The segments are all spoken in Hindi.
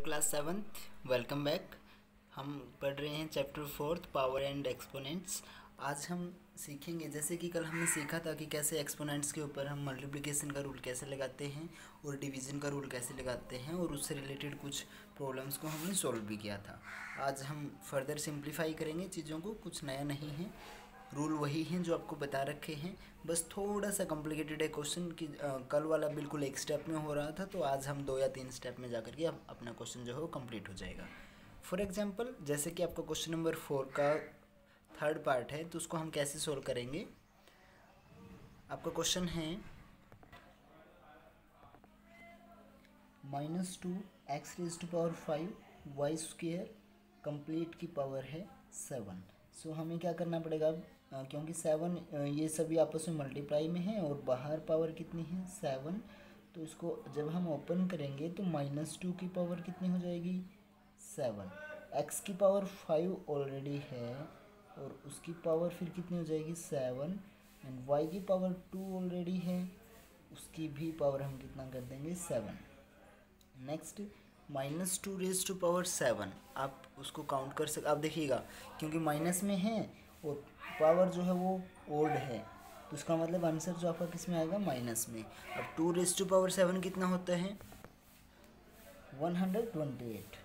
Class 7th। Welcome back. हम पढ़ रहे हैं चैप्टर 4 पावर एंड एक्सपोनेंट्स। आज हम सीखेंगे, जैसे कि कल हमने सीखा था कि कैसे एक्सपोनेंट्स के ऊपर हम मल्टीप्लिकेशन का रूल कैसे लगाते हैं और डिवीज़न का रूल कैसे लगाते हैं, और उससे रिलेटेड कुछ प्रॉब्लम्स को हमने सॉल्व भी किया था। आज हम फर्दर सिंप्लीफाई करेंगे चीज़ों को, कुछ नया नहीं है, रूल वही हैं जो आपको बता रखे हैं, बस थोड़ा सा कॉम्प्लिकेटेड है क्वेश्चन की। कल वाला बिल्कुल एक स्टेप में हो रहा था, तो आज हम 2 या 3 स्टेप में जा करके अपना क्वेश्चन जो है वो कंप्लीट हो जाएगा। फॉर एग्जांपल, जैसे कि आपका क्वेश्चन नंबर 4 का थर्ड पार्ट है, तो उसको हम कैसे सोल्व करेंगे। आपका क्वेश्चन है -2x⁵ y² कंप्लीट की पावर है 7। सो हमें क्या करना पड़ेगा, क्योंकि 7 ये सभी आपस में मल्टीप्लाई में है और बाहर पावर कितनी है 7, तो इसको जब हम ओपन करेंगे तो -2 की पावर कितनी हो जाएगी 7। x की पावर 5 ऑलरेडी है और उसकी पावर फिर कितनी हो जाएगी 7, एंड y की पावर 2 ऑलरेडी है, उसकी भी पावर हम कितना कर देंगे 7। नेक्स्ट -2⁻7, आप उसको काउंट कर सक, आप देखिएगा क्योंकि माइनस में है और पावर जो है वो ओड है, तो उसका मतलब आंसर जो आपका किस में आएगा माइनस में। अब 2⁻7 कितना होता है 128।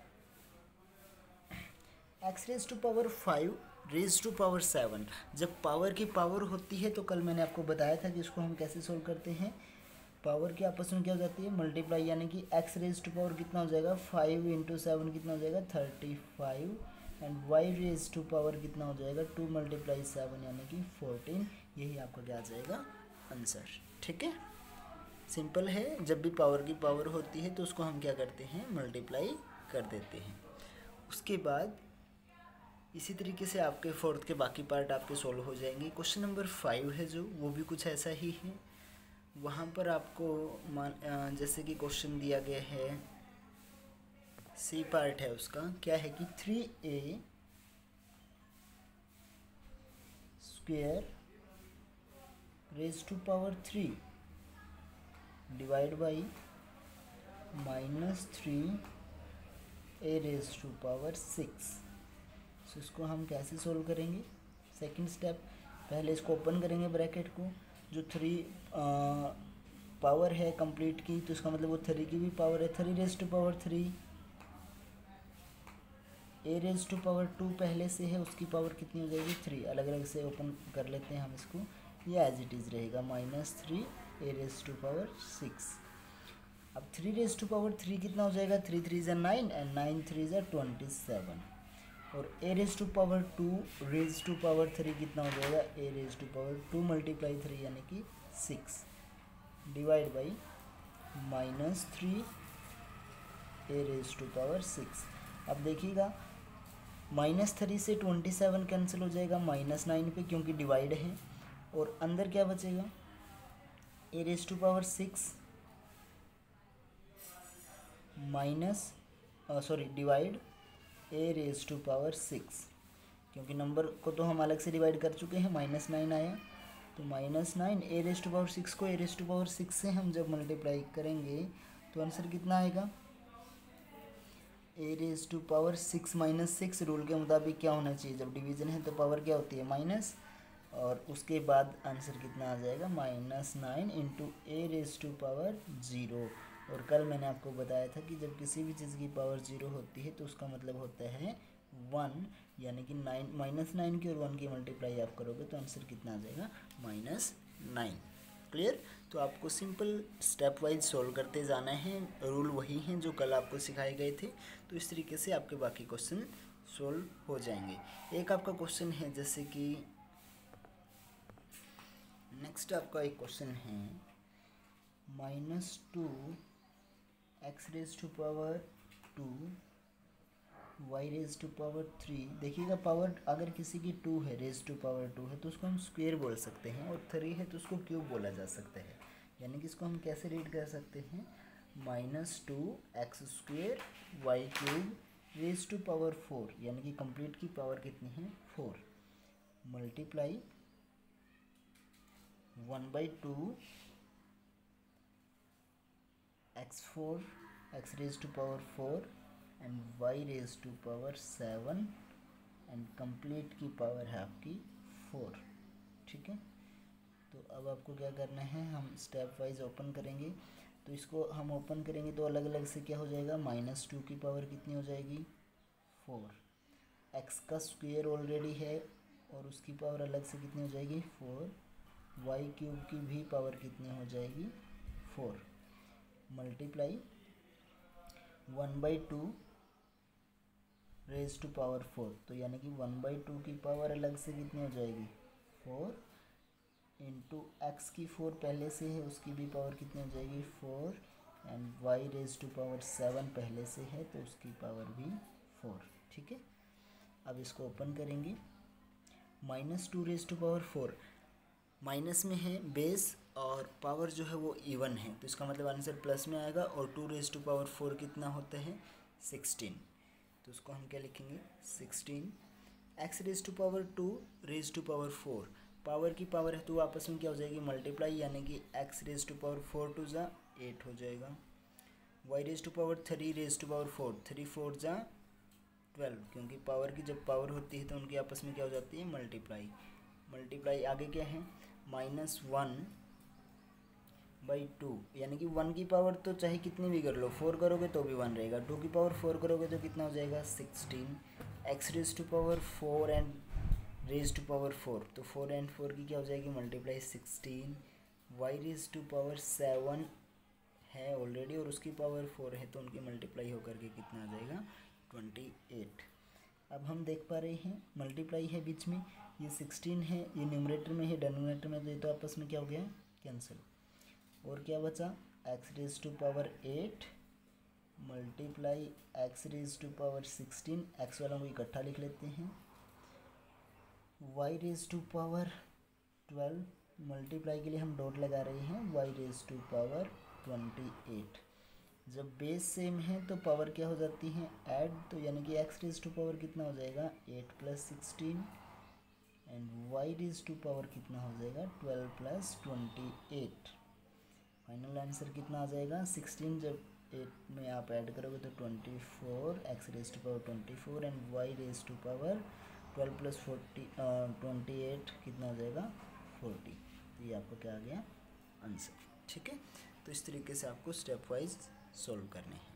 x⁵5⁻7, जब पावर की पावर होती है तो कल मैंने आपको बताया था कि इसको हम कैसे सोल्व करते हैं। पावर की आपस में क्या हो जाती है मल्टीप्लाई, यानी कि x⁻ कितना हो जाएगा 5 × 7 कितना हो जाएगा 35, एंड y⁻ कितना हो जाएगा 2 × 7 यानी कि 14। यही आपका क्या आ जाएगा आंसर। ठीक है, सिंपल है। जब भी पावर की पावर होती है तो उसको हम क्या करते हैं मल्टीप्लाई कर देते हैं। उसके बाद इसी तरीके से आपके फोर्थ के बाकी पार्ट आपके सोल्व हो जाएंगे। क्वेश्चन नंबर 5 है जो, वो भी कुछ ऐसा ही है। वहाँ पर आपको जैसे कि क्वेश्चन दिया गया है, सी पार्ट है उसका, क्या है कि 3a² raise to power 3 divide by -3a raise to power 6। So इसको हम कैसे सोल्व करेंगे। सेकंड स्टेप, पहले इसको ओपन करेंगे ब्रैकेट को, जो 3 पावर है कंप्लीट की, तो इसका मतलब वो 3 की भी पावर है, 3⁻3। a⁻2 पहले से है, उसकी पावर कितनी हो जाएगी 3। अलग अलग से ओपन कर लेते हैं हम इसको, ये एज इट इज़ रहेगा -3a⁻6। अब 3⁻3 कितना हो जाएगा 3 3 = 9 एंड 9 3 = 27, और a⁻2 कितना हो जाएगा a⁻2 × 3 यानी कि 6 डिवाइड बाई -3a⁻6। अब देखिएगा -3 से 27 कैंसिल हो जाएगा -9 पे, क्योंकि डिवाइड है, और अंदर क्या बचेगा a⁻6 डिवाइड a⁻6, क्योंकि नंबर को तो हम अलग से डिवाइड कर चुके हैं, -9 आया, तो -9 a⁻6 को a⁻6 से हम जब मल्टीप्लाई करेंगे तो आंसर कितना आएगा a⁻6 रूल के मुताबिक क्या होना चाहिए, जब डिवीज़न है तो पावर क्या होती है माइनस, और उसके बाद आंसर कितना आ जाएगा -9 × a⁻0। और कल मैंने आपको बताया था कि जब किसी भी चीज़ की पावर 0 होती है तो उसका मतलब होता है 1, यानी कि -9 की और 1 की मल्टीप्लाई आप करोगे तो आंसर कितना आ जाएगा -9। क्लियर। तो आपको सिंपल स्टेप वाइज सोल्व करते जाना है, रूल वही हैं जो कल आपको सिखाए गए थे, तो इस तरीके से आपके बाकी क्वेश्चन सोल्व हो जाएंगे। एक आपका क्वेश्चन है, जैसे कि नेक्स्ट आपका एक क्वेश्चन है -2x⁻2 y⁻3। देखिएगा पावर अगर किसी की 2 है, ⁻2 है, तो उसको हम स्क्वायर बोल सकते हैं, और 3 है तो उसको क्यूब बोला जा सकता है। यानी कि इसको हम कैसे रीड कर सकते हैं -2x² y³ यानी कि कंप्लीट की पावर कितनी है 4, multiply 1/2 x4 x⁻4 and Y raise to power 7 and complete की पावर है आपकी 4। ठीक है, तो अब आपको क्या करना है, हम स्टेप वाइज ओपन करेंगे। तो इसको हम ओपन करेंगे तो अलग अलग से क्या हो जाएगा, -2 की पावर कितनी हो जाएगी 4। एक्स का स्क्वायर ऑलरेडी है और उसकी पावर अलग से कितनी हो जाएगी 4। वाई क्यूब की भी पावर कितनी हो जाएगी 4 मल्टीप्लाई 1/2 रेज टू पावर 4। तो यानी कि 1/2 की पावर अलग से कितनी हो जाएगी 4 इंटू एक्स की 4 पहले से है, उसकी भी पावर कितनी हो जाएगी 4 and Y raise to power 7 पहले से है तो उसकी पावर भी 4। ठीक है, अब इसको ओपन करेंगे। -2 रेज टू पावर 4 माइनस में है बेस और पावर जो है वो इवन है, तो इसका मतलब आंसर प्लस में आएगा। और 2 रेज टू पावर 4 कितना होता है 16। तो उसको हम क्या लिखेंगे 16। X raise to power 2 raise to power 4 power की पावर है तो आपस में क्या हो जाएगी मल्टीप्लाई, यानी कि एक्स रेज टू पावर 4 2 जा 8 हो जाएगा। Y raise to power 3 raise to power 4 3 4 जा 12, क्योंकि पावर की जब पावर होती है तो उनकी आपस में क्या हो जाती है मल्टीप्लाई। मल्टीप्लाई आगे क्या है -1/2, यानी कि 1 की पावर तो चाहे कितनी भी कर लो, 4 करोगे तो भी 1 रहेगा। 2 की पावर 4 करोगे तो कितना हो जाएगा 16। X raise to power 4 and raise to power 4, तो 4 एंड 4 की क्या हो जाएगी multiply 16। Y raise to power 7 है ऑलरेडी और उसकी पावर 4 है तो उनकी मल्टीप्लाई होकर के कितना आ जाएगा 28। अब हम देख पा रहे हैं मल्टीप्लाई है बीच में, ये 16 है, ये न्यूमरेटर में है डिनोमिनेटर में, तो ये तो आपस में क्या हो गया कैंसिल। और क्या बचा X raise to power 8 multiply X raise to power 16, X वालों को इकट्ठा लिख लेते हैं। Y raise to power 12 multiply के लिए हम डॉट लगा रहे हैं, वाई रेज टू पावर 28। जब बेस सेम है तो पावर क्या हो जाती है ऐड, तो यानी कि एक्स रेज टू पावर कितना हो जाएगा 8 + 16 and Y raise to power कितना हो जाएगा 12 + 28। फाइनल आंसर कितना आ जाएगा 16, जब 8 में आप ऐड करोगे तो 24, X raise to power 24 and Y raise to power 12 + 28 कितना हो जाएगा 40। तो ये आपको क्या आ गया आंसर। ठीक है, तो इस तरीके से आपको स्टेप वाइज सोल्व करने हैं।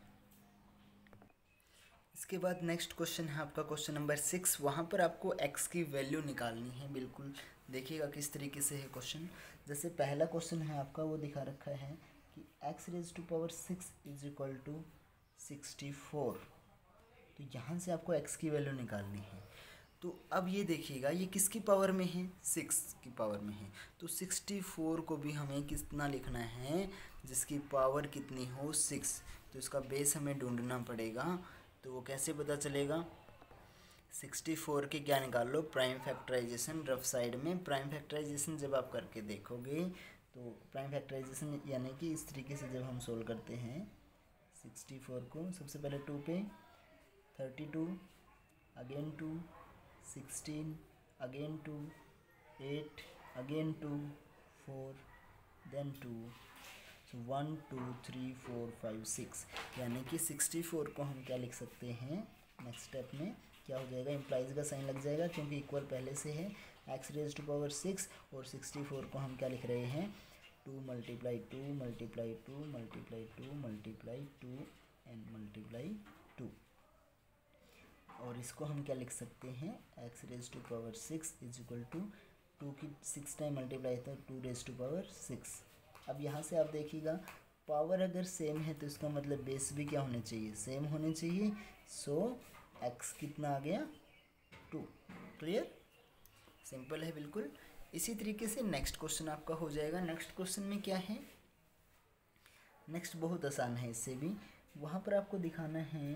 इसके बाद नेक्स्ट क्वेश्चन है आपका क्वेश्चन नंबर 6। वहाँ पर आपको x की वैल्यू निकालनी है। बिल्कुल देखिएगा किस तरीके से है क्वेश्चन। जैसे पहला क्वेश्चन है आपका वो दिखा रखा है कि x रेज टू पावर 6 = 64। तो यहाँ से आपको x की वैल्यू निकालनी है। तो अब ये देखिएगा ये किसकी पावर में है 6 की पावर में है, तो 64 को भी हमें कितना लिखना है जिसकी पावर कितनी हो 6। तो इसका बेस हमें ढूंढना पड़ेगा। तो वो कैसे पता चलेगा 64 के क्या निकाल लो प्राइम फैक्टराइजेशन। रफ साइड में प्राइम फैक्टराइजेशन जब आप करके देखोगे तो प्राइम फैक्टराइजेशन यानी कि इस तरीके से जब हम सोल्व करते हैं 64 को, सबसे पहले 2 पे 32 again 2 16 again 2 8 again 2 4 then 2, so 1 2 3 4 5 6, यानी कि 64 को हम क्या लिख सकते हैं नेक्स्ट स्टेप में क्या हो जाएगा इम्प्लाइज का साइन लग जाएगा क्योंकि इक्वल पहले से है एक्स रेज टू पावर 6 और 64 को हम क्या लिख रहे हैं 2 × 2 × 2 × 2 × 2 एंड मल्टीप्लाई 2। और इसको हम क्या लिख सकते हैं एक्स रेज टू पावर 6 = 2 की 6 टाइम मल्टीप्लाई था 2 रेज टू पावर 6। अब यहाँ से आप देखिएगा पावर अगर सेम है तो इसका मतलब बेस भी क्या होने चाहिए सेम होने चाहिए। सो एक्स कितना आ गया 2। क्लियर, सिंपल है बिल्कुल। इसी तरीके से नेक्स्ट क्वेश्चन आपका हो जाएगा। नेक्स्ट क्वेश्चन में क्या है, नेक्स्ट बहुत आसान है इससे भी। वहाँ पर आपको दिखाना है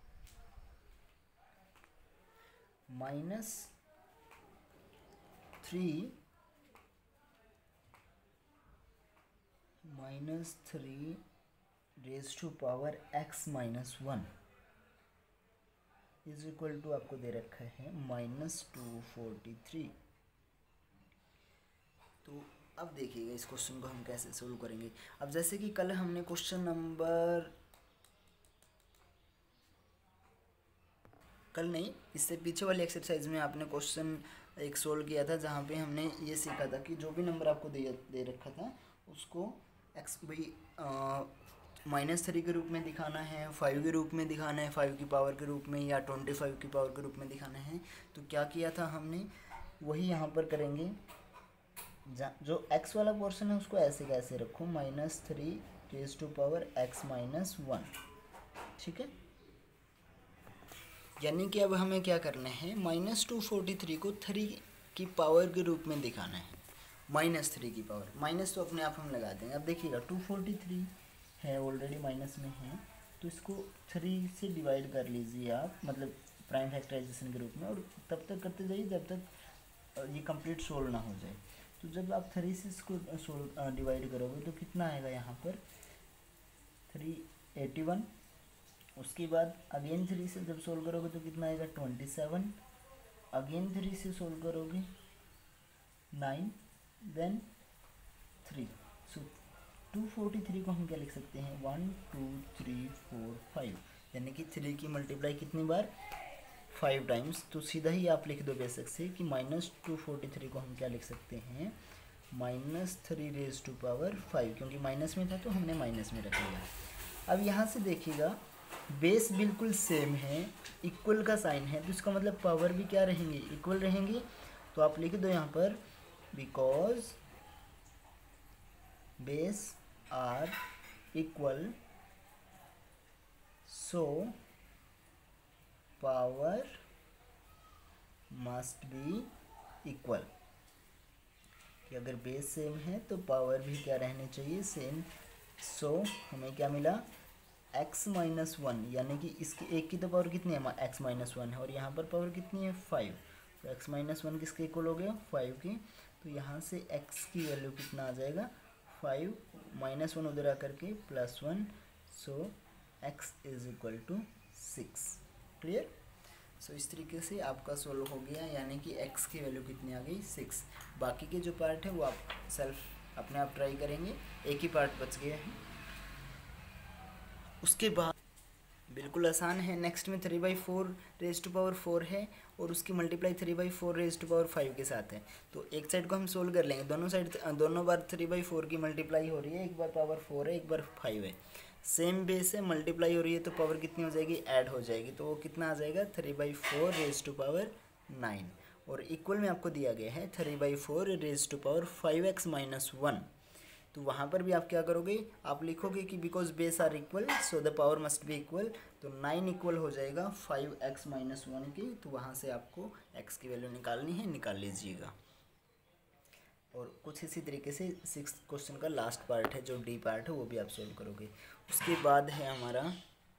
-3 रेज टू पावर x - 1 = आपको दे रखा है -243। तो अब देखिएगा इस क्वेश्चन को हम कैसे सोल्व करेंगे। अब जैसे कि कल हमने क्वेश्चन नंबर कल नहीं, इससे पीछे वाली एक्सरसाइज में आपने क्वेश्चन एक सोल्व किया था जहाँ पे हमने ये सीखा था कि जो भी नंबर आपको दे रखा था उसको एक्स भाई -3 के रूप में दिखाना है, 5 के रूप में दिखाना है, 5 की पावर के रूप में, या 25 की पावर के रूप में दिखाना है। तो क्या किया था हमने, वही यहाँ पर करेंगे। जो x वाला पोर्शन है उसको ऐसे कैसे रखो, -3 रेज़ टू पावर x -1, ठीक है। यानी कि अब हमें क्या करना है, -243 को 3 की पावर के रूप में दिखाना है। -3 की पावर, माइनस तो अपने आप हम लगा देंगे। अब देखिएगा 243 है, ऑलरेडी माइनस में है, तो इसको 3 से डिवाइड कर लीजिए आप, मतलब प्राइम फैक्टराइजेशन के रूप में, और तब तक करते जाइए जब तक ये कंप्लीट सोल्व ना हो जाए। तो जब आप 3 से इसको डिवाइड करोगे तो कितना आएगा यहाँ पर 381। उसके बाद अगेन 3 से जब सोल्व करोगे तो कितना आएगा 27। अगेन 3 से सोल्व करोगे 9, देन 3। सो 243 को हम क्या लिख सकते हैं, 1 2 3 4 5, यानी कि 3 की मल्टीप्लाई कितनी बार, 5 टाइम्स। तो सीधा ही आप लिख दो बेसिक से कि -243 को हम क्या लिख सकते हैं, -3 रेज़ टू पावर 5, क्योंकि माइनस में था तो हमने माइनस में रख लिया। अब यहाँ से देखिएगा बेस बिल्कुल सेम है, इक्वल का साइन है, तो इसका मतलब पावर भी क्या रहेंगी, इक्वल रहेंगी। तो आप लिख दो यहाँ पर because base are equal so power must be equal, कि अगर बेस सेम है तो पावर भी क्या रहनी चाहिए, सेम। सो हमें क्या मिला, x -1, यानी कि इसकी एक की तो पावर कितनी है, x -1 है, और यहाँ पर पावर कितनी है 5, तो x -1 किसके इक्वल हो गया, 5 की। तो यहाँ से x की वैल्यू कितना आ जाएगा, 5 -1 उधर आकर के +1, सो x = 6। क्लियर। सो इस तरीके से आपका सोल्व हो गया, यानी कि x की वैल्यू कितनी आ गई, 6। बाकी के जो पार्ट है वो आप सेल्फ अपने आप ट्राई करेंगे, एक ही पार्ट बच गया है। उसके बाद बिल्कुल आसान है, नेक्स्ट में 3/4 रेज़ टू पावर 4 है, और उसकी मल्टीप्लाई 3/4 रेज़ टू पावर 5 के साथ है। तो एक साइड को हम सोल्व कर लेंगे, दोनों बार 3/4 की मल्टीप्लाई हो रही है, एक बार पावर 4 है, एक बार 5 है, सेम बेस है, मल्टीप्लाई हो रही है, तो पावर कितनी हो जाएगी, ऐड हो जाएगी। तो वो कितना आ जाएगा, 3/4 रेज़ टू पावर 9, और इक्वल में आपको दिया गया है 3/4 रेज़ टू पावर 5x -1। तो वहाँ पर भी आप क्या करोगे, आप लिखोगे कि because base are equal so the power must be equal, तो 9 इक्वल हो जाएगा 5x -1 की। तो वहाँ से आपको x की वैल्यू निकालनी है, निकाल लीजिएगा। और कुछ इसी तरीके से 6th क्वेश्चन का लास्ट पार्ट है, जो डी पार्ट है, वो भी आप सोल्व करोगे। उसके बाद है हमारा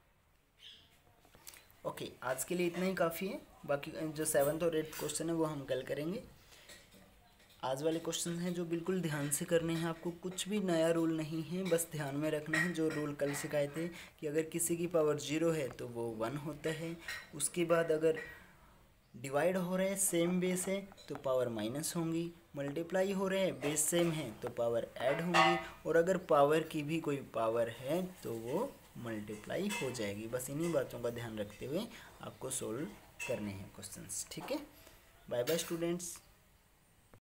ओके, आज के लिए इतना ही काफ़ी है। बाकी जो 7th और 8th क्वेश्चन है वो हम कल करेंगे। आज वाले क्वेश्चन हैं जो बिल्कुल ध्यान से करने हैं आपको, कुछ भी नया रूल नहीं है, बस ध्यान में रखना है जो रूल कल सिखाए थे कि अगर किसी की पावर 0 है तो वो 1 होता है। उसके बाद अगर डिवाइड हो रहे हैं, सेम बेस है तो पावर माइनस होंगी, मल्टीप्लाई हो रहे हैं, बेस सेम है तो पावर ऐड होंगी, और अगर पावर की भी कोई पावर है तो वो मल्टीप्लाई हो जाएगी। बस इन्हीं बातों का ध्यान रखते हुए आपको सोल्व करने हैं क्वेश्चंस, ठीक है। Bye bye students.